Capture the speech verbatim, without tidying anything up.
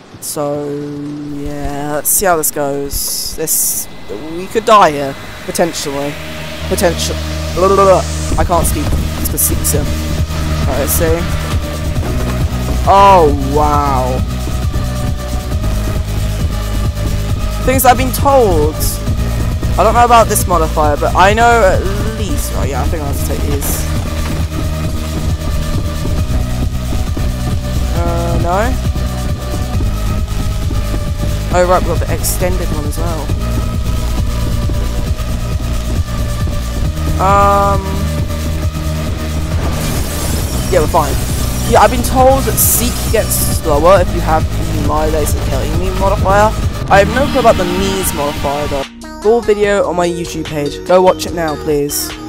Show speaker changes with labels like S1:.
S1: So yeah, let's see how this goes. This we could die here potentially. Potential. I can't speak. It's Preciousstones. Alright, let's see. Oh wow. Things I've been told. I don't know about this modifier, but I know at least. Oh yeah, I think I'll have to take these. Uh, no. Oh right, we've got the extended one as well. Um. Yeah, we're fine. Yeah, I've been told that Seek gets slower if you have my laser killing me modifier. I have no clue about the knees modifier though. Full video on my YouTube page. Go watch it now, please.